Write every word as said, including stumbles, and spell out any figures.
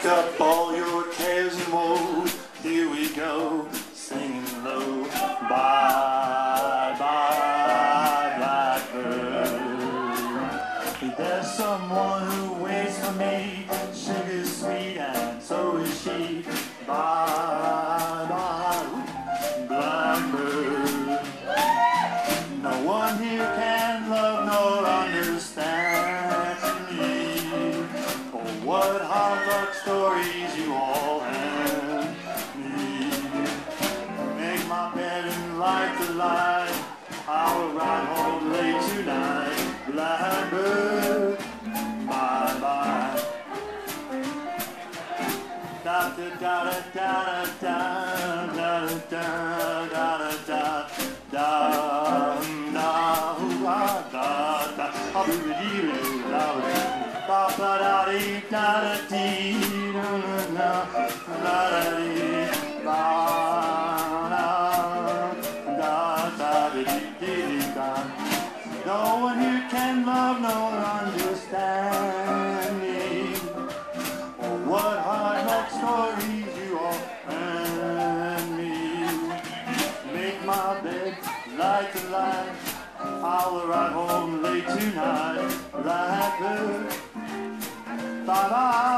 up all your cares and woes. Here we go, singing low. Bye, bye, blackbird. There's someone who waits for me. Sugar's sweet and so is she. Bye, bye, blackbird. No one here can love nor understand me. Oh, what hard luck stories you all hand me. Make my bed and light the light. I'll ride home late tonight. Blackbird, bye-bye. Da da da da da da da da da da da da da da da. I'll be with you, love. Ba ba da dee da da dee da da da da dee ba da da da dee dee da. No one here can love nor understand me. Oh, what hard luck stories you all hand me. Make my bed, light the light. I'll ride home late tonight. Blackbird, bye bye.